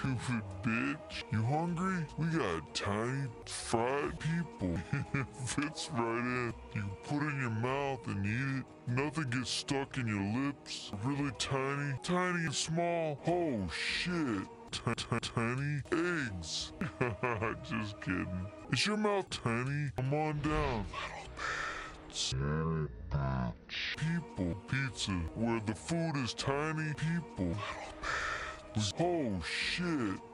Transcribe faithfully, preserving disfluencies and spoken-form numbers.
stupid bitch. You hungry? We got tiny fried people. It fits right in. You can put it in your mouth and eat it. Nothing gets stuck in your lips. Really tiny, tiny and small. Oh shit. Tiny eggs. Just kidding. Is your mouth tiny? Come on down. Little bits. People pizza where the food is tiny. People. Oh shit.